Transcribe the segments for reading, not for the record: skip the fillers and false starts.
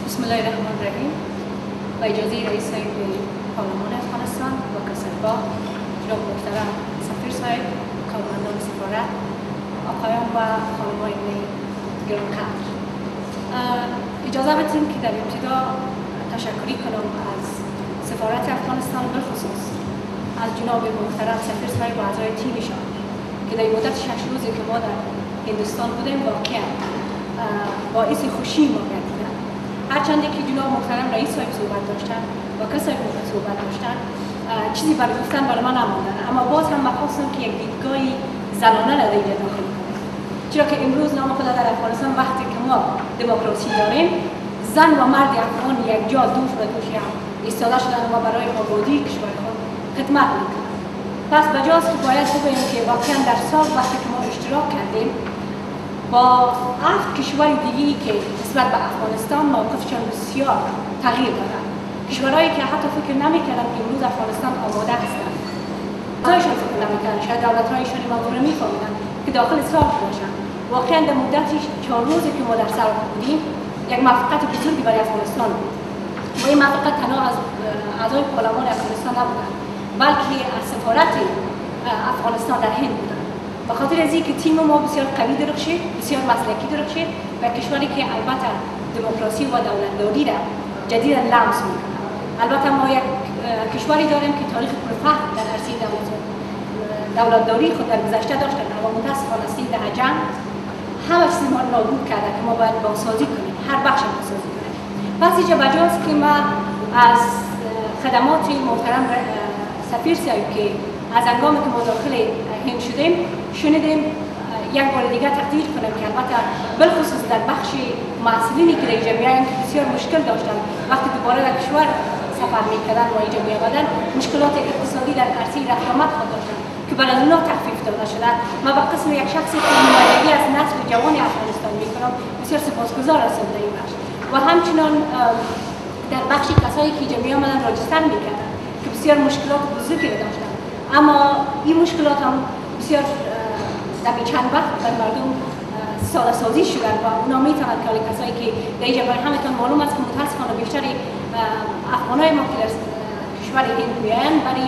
بسم الله الرحمن الرحیم. با اجازه رئیس پارلمان افغانستان با کسربا جناب محترم سفیر صاحب، کارمندان سفارت، آقایان و خانم‌های گرانقدر، اجازه بدید که در ابتدا تشکری کنم از سفارت افغانستان، بالخصوص از جناب محترم سفیر صاحب و اعضای تیمشان که در مدت 6 روزی که ما در هندوستان بودیم واقعا باعث خوشی ما گردیدن. هرچند که جناب محترم رئیس صاحب صحبت داشتن و کسای صحبت داشتن، چیزی برای گفتن برای من نماندن، اما باز هم می‌خواستم که یک دیدگاهی زنانه را در داخل کنم، چرا که امروز نام خود در افغانستان وقتی که ما دموکراسی داریم، زن و مرد افغان یک جا دوش به دوش هم ایستاده شدن و برای آبادی کشور خود خدمت میکنن. پس بجاست که باید بگوییم که واقعا در سال وقتی که ما اشتراک کردیم با 7 کشور دیگه‌ای که نسبت به افغانستان موقفشان بسیار تغییر دارد، کشورهایی که حتی فکر نمی‌کردن که امروز افغانستان آماده هستند، خودشان فکر نمی‌کردن، شاید دولت‌هایشان مقوله می‌فهمیدن که داخل سال باشند. واقعا در مدت 4 روزی که ما در سال بودیم یک موفقیت بزرگی برای افغانستان بود و این موفقیت تنها از اعضای پارلمان افغانستان نبودند، بلکه از سفارت افغانستان در هند بودند. به خاطر از اینکه تیم ما بسیار قوی درخشید، بسیار مسلکی درخشید و کشوری که البته دموکراسی و دولتداری را جدیدا لمس می‌کند. البته ما یک کشوری داریم که تاریخ پرفخر در عرصه دولتداری خود در گذشته داشتن، اما متأسفانه از در جنگ همه چیز ما را نابود کرده که ما باید بازسازی کنیم، هر بخش بازسازی کنیم. پس اینجا بجاست که ما از خدمات محترم سفیر صاحب که از هنگامی که ما داخل هند شدیم شنیدیم، یک بار دیگر تقدیر کنم که البته بالخصوص در بخش مسئولینی که در اینجا میایم که بسیار مشکل داشتن وقتی دوباره در کشور سفر میکردن و اینجا میآمدن، مشکلات اقتصادی در عرصه رفت آمد خود داشتن که برای اونا تخفیف داده شده. ما به قسم یک شخصی که نمایندگی از نسل جوان افغانستان میکنم بسیار سپاسگزار هستم در این بخش و همچنان در بخش کسایی که اینجا میآمدن راجستر میکردن که بسیار مشکلات بزرگی داشتن، اما این مشکلات هم بسیار در چند وقت در مردم ساده سازی شدن و اونا میتونن که کسایی که در اینجا برای همتون معلوم است که متاسفانه بیشتر افغانای ما که در کشور هند میاین برای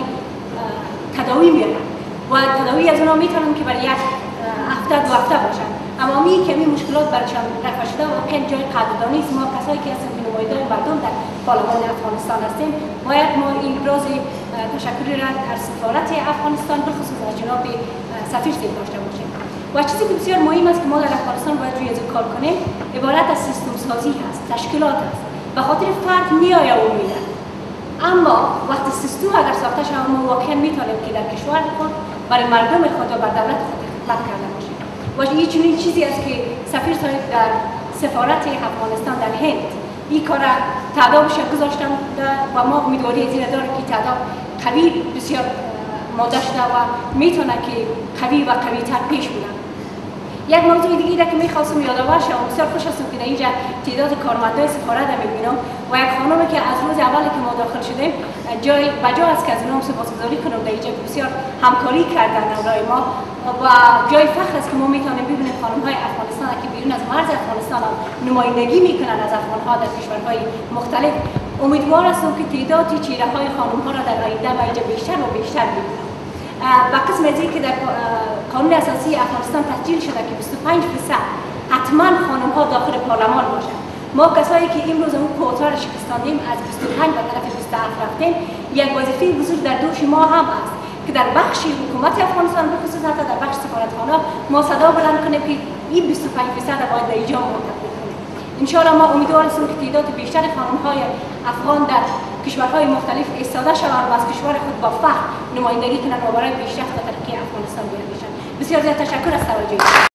تداوی میاین و تداوی از اونا میتونن که برای یک هفته 2 هفته باشن، اما می کمی مشکلات برایشان رفع شده و واقعا جای قدردانی است. ما کسایی که هستیم که نماینده مردم در پارلمان افغانستان هستیم باید ما این ابراز تشکری را در سفارت افغانستان بخصوص از جناب سفیر صاحب داشته باشیم. و چیزی که بسیار مهم است که ما در افغانستان باید روی این کار کنیم عبارت از سیستم سازی هست، تشکیلات است. به خاطر فرد میآید و میره، اما وقتی سیستم اگر ساخته شود ما واقعا میتونیم که در کشور خود برای مردم خود و بر دولت خود خدمت کرده باشیم. و این چنین چیزی است که سفیر صاحب در سفارت افغانستان در هند این کار تعدادش گذاشتن و ما امیدواری از این داریم که تعداد قوی بسیار ماده شده و میتونه که قوی و قوی تر پیش بودن. یک موضوع دیگه را که میخواستم یادآور شم، بسیار خوش هستم که در اینجا تعداد کارمندای سفارت را میبینم و یک خانمی که از روز اولی که ما داخل شدیم جای بجا است که از اونها سپاسگزاری کنم، در اینجا بسیار همکاری کردن برای ما و جای فخر است که ما میتونیم ببینیم خانم‌های افغانستان که بیرون از مرز افغانستان نمایندگی میکنن از افغان‌ها در کشورهای مختلف. امیدوار هستم که تعداد چهره‌های خانم‌ها را در آینده و اینجا بیشتر و بیشتر ببینیم. و قسم از این که در قانون اساسی افغانستان تسجیل شده که 25% حتما خانم‌ها داخل پارلمان باشند. ما کسایی که امروز اون کوتا را شکستاندیم از 25 به طرف 27 رفتیم، یک وظیفه بزرگ در دوش ما هم است که در بخش حکومت افغانستان بخصوص حتی در بخش سفارتخانه ما صدا بلند کنیم که این 25% باید در اینجا منتقل کنیم. ان شاء الله ما امیدوار هستیم که تعداد بیشتر خانم‌های افغان در کشورهای مختلف ایستاده شوند و از کشور خود با فخر نمایندگی کنند و برای پیشرفت و ترقی افغانستان بیان بشن. بسیار زیاد تشکر از توجهتان.